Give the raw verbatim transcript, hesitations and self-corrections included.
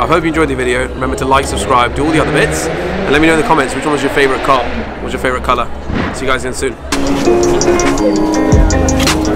I hope you enjoyed the video. Remember to like, subscribe, do all the other bits, and let me know in the comments which one was your favourite car, what was your favourite colour. See you guys again soon.